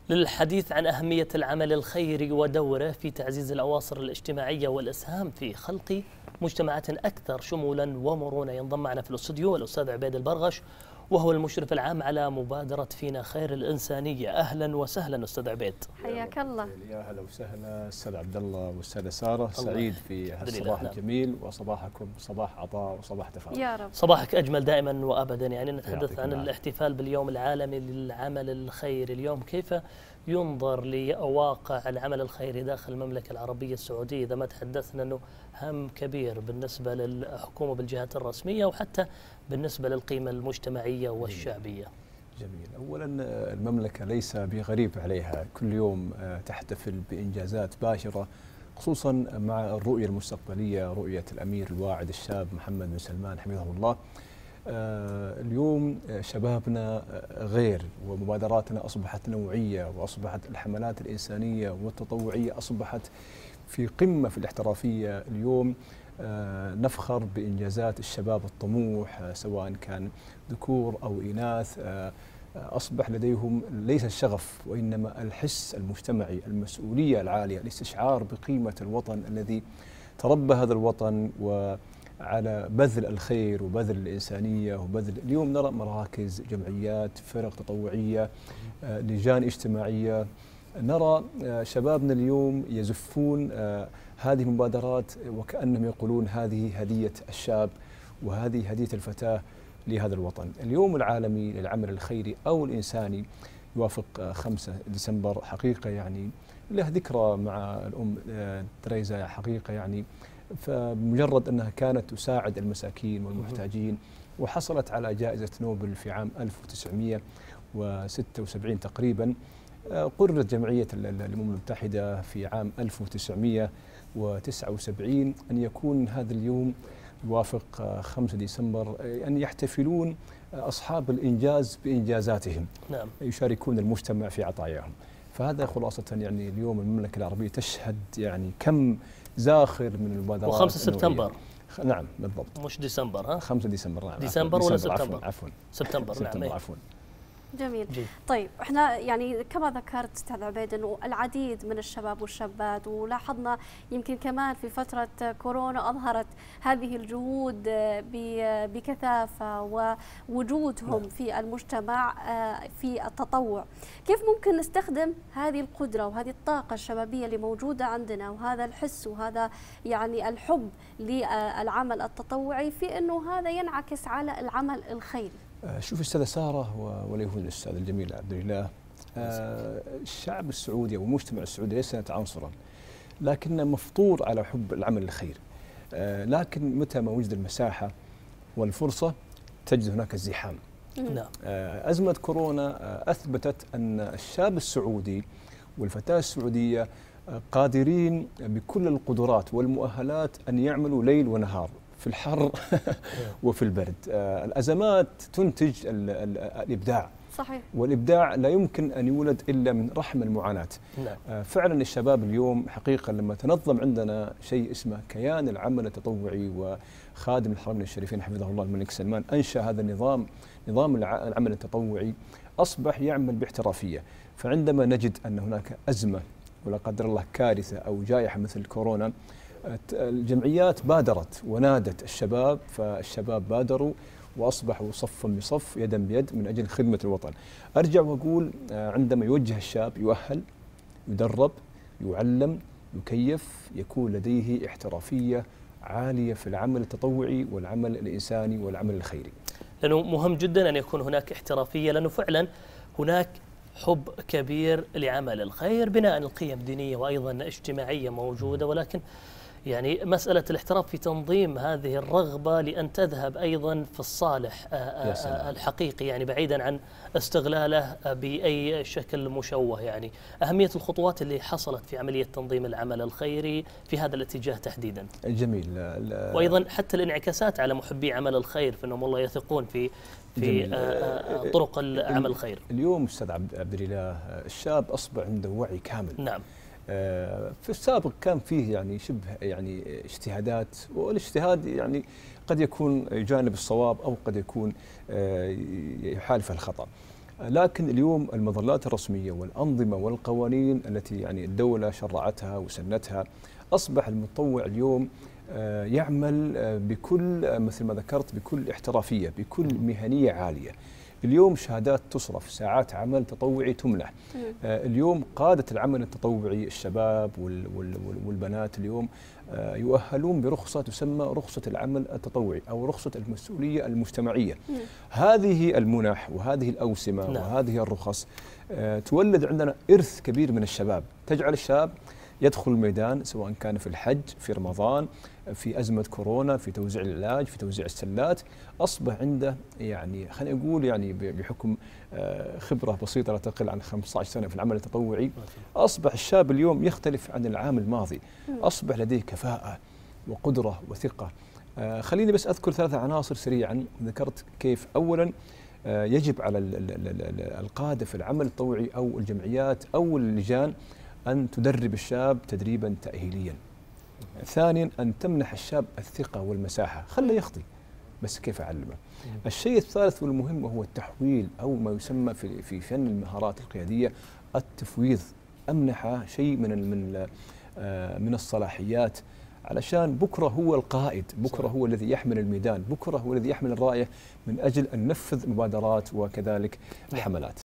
للحديث عن أهمية العمل الخيري ودوره في تعزيز الأواصر الاجتماعية والإسهام في خلق مجتمعات أكثر شمولا ومرونة، ينضم معنا في الاستوديو الأستاذ عبيد البرغش وهو المشرف العام على مبادرة فينا خير الإنسانية. أهلا وسهلا أستاذ عبيد. حياك الله. يا هلا وسهلا أستاذ عبد الله والأستاذة سارة، سعيد في هالصباح الجميل، وصباحكم صباح عطاء وصباح تفاؤل. يا رب. صباحك أجمل دائما وأبدا. يعني نتحدث عن الاحتفال باليوم العالمي للعمل الخيري اليوم، كيف ينظر لواقع العمل الخيري داخل المملكة العربية السعودية؟ إذا ما تحدثنا أنه هم كبير بالنسبة للحكومة بالجهات الرسمية وحتى بالنسبة للقيمة المجتمعية والشعبية. جميل. أولا المملكة ليس بغريب عليها، كل يوم تحتفل بإنجازات باشرة، خصوصا مع الرؤية المستقبلية، رؤية الأمير الواعد الشاب محمد بن سلمان حفظه الله. اليوم شبابنا غير، ومبادراتنا أصبحت نوعية، وأصبحت الحملات الإنسانية والتطوعية أصبحت في قمة في الاحترافية. اليوم نفخر بإنجازات الشباب الطموح، سواء كان ذكور أو إناث. أصبح لديهم ليس الشغف وإنما الحس المجتمعي، المسؤولية العالية، الاستشعار بقيمة الوطن الذي تربى هذا الوطن وعلى بذل الخير وبذل الإنسانية وبذل. اليوم نرى مراكز، جمعيات، فرق تطوعية، لجان اجتماعية. نرى شبابنا اليوم يزفون هذه المبادرات وكأنهم يقولون هذه هدية الشاب وهذه هدية الفتاة لهذا الوطن. اليوم العالمي للعمل الخيري أو الإنساني يوافق 5 ديسمبر، حقيقة يعني له ذكرى مع الأم تريزا، حقيقة يعني فمجرد أنها كانت تساعد المساكين والمحتاجين، وحصلت على جائزة نوبل في عام 1976 تقريبا. قررت جمعية الأمم المتحدة في عام 1979 أن يكون هذا اليوم يوافق 5 ديسمبر، أن يحتفلون أصحاب الإنجاز بإنجازاتهم. نعم. يشاركون المجتمع في عطاياهم. فهذا خلاصة يعني اليوم المملكة العربية تشهد يعني كم زاخر من المبادرات. و5 سبتمبر. نعم بالضبط. مش ديسمبر، ها؟ 5 ديسمبر. نعم. ديسمبر ولا سبتمبر؟ عفوا. سبتمبر. نعم. عفوا. جميل. طيب احنا يعني كما ذكرت استاذ عبيد انه العديد من الشباب والشابات، ولاحظنا يمكن كمان في فتره كورونا اظهرت هذه الجهود بكثافه ووجودهم في المجتمع في التطوع. كيف ممكن نستخدم هذه القدره وهذه الطاقه الشبابيه اللي موجوده عندنا وهذا الحس وهذا يعني الحب للعمل التطوعي في انه هذا ينعكس على العمل الخيري؟ شوف أستاذة سارة وليهون الأستاذ الجميل عبد الله، الشعب السعودي والمجتمع السعودي ليس عنصرا، لكنه مفطور على حب العمل الخيري. لكن متى ما وجد المساحة والفرصة تجد هناك الزحام. نعم. أزمة كورونا أثبتت أن الشاب السعودي والفتاة السعودية قادرين بكل القدرات والمؤهلات أن يعملوا ليل ونهار في الحر وفي البرد. الأزمات تنتج الإبداع. صحيح. والإبداع لا يمكن أن يولد إلا من رحم المعاناة. نعم. فعلا الشباب اليوم حقيقة لما تنظم عندنا شيء اسمه كيان العمل التطوعي، وخادم الحرمين الشريفين حفظه الله الملك سلمان أنشأ هذا نظام العمل التطوعي، أصبح يعمل باحترافية. فعندما نجد أن هناك أزمة ولا قدر الله كارثة أو جائحة مثل كورونا، الجمعيات بادرت ونادت الشباب، فالشباب بادروا وأصبحوا صفا بصف يدا بيد من أجل خدمة الوطن. أرجع وأقول عندما يوجه الشاب يؤهل، يدرب، يعلم، يكيف، يكون لديه احترافية عالية في العمل التطوعي والعمل الإنساني والعمل الخيري. لأنه مهم جدا أن يكون هناك احترافية، لأنه فعلا هناك حب كبير لعمل الخير، بناء القيم دينية وأيضا اجتماعية موجودة، ولكن يعني مسألة الاحتراف في تنظيم هذه الرغبة لأن تذهب أيضا في الصالح الحقيقي، يعني بعيدا عن استغلاله بأي شكل مشوه. يعني أهمية الخطوات اللي حصلت في عملية تنظيم العمل الخيري في هذا الاتجاه تحديدا. جميل. وأيضا حتى الانعكاسات على محبي عمل الخير، فإنهم والله يثقون في طرق العمل الخير. اليوم أستاذ عبد الله الشاب أصبح عنده وعي كامل. نعم. في السابق كان فيه يعني شبه يعني اجتهادات، والاجتهاد يعني قد يكون يجانب الصواب أو قد يكون يحالف الخطأ. لكن اليوم المظلات الرسمية والأنظمة والقوانين التي يعني الدولة شرعتها وسنتها، أصبح المتطوع اليوم يعمل بكل مثل ما ذكرت بكل احترافية، بكل مهنية عالية. اليوم شهادات تصرف، ساعات عمل تطوعي تمنح. اليوم قادة العمل التطوعي الشباب والبنات اليوم يؤهلون برخصة تسمى رخصة العمل التطوعي أو رخصة المسؤولية المجتمعية. هذه المنح وهذه الأوسمة وهذه الرخص تولد عندنا إرث كبير من الشباب، تجعل الشاب يدخل الميدان سواء كان في الحج، في رمضان، في أزمة كورونا، في توزيع العلاج، في توزيع السلات. أصبح عنده يعني خلينا نقول يعني بحكم خبرة بسيطة لا تقل عن 15 سنة في العمل التطوعي، أصبح الشاب اليوم يختلف عن العام الماضي، أصبح لديه كفاءة وقدرة وثقة. خليني بس أذكر 3 عناصر سريعا. ذكرت كيف أولا يجب على القادة في العمل التطوعي أو الجمعيات أو اللجان أن تدرب الشاب تدريبا تأهيليا. ثانيا أن تمنح الشاب الثقة والمساحة، خله يخطي بس كيف أعلمه. الشيء الثالث والمهم هو التحويل أو ما يسمى في فن المهارات القيادية التفويض. أمنحه شيء من الصلاحيات علشان بكرة هو القائد، بكرة هو الذي يحمل الميدان، بكرة هو الذي يحمل الراية من أجل أن ننفذ مبادرات وكذلك حملات.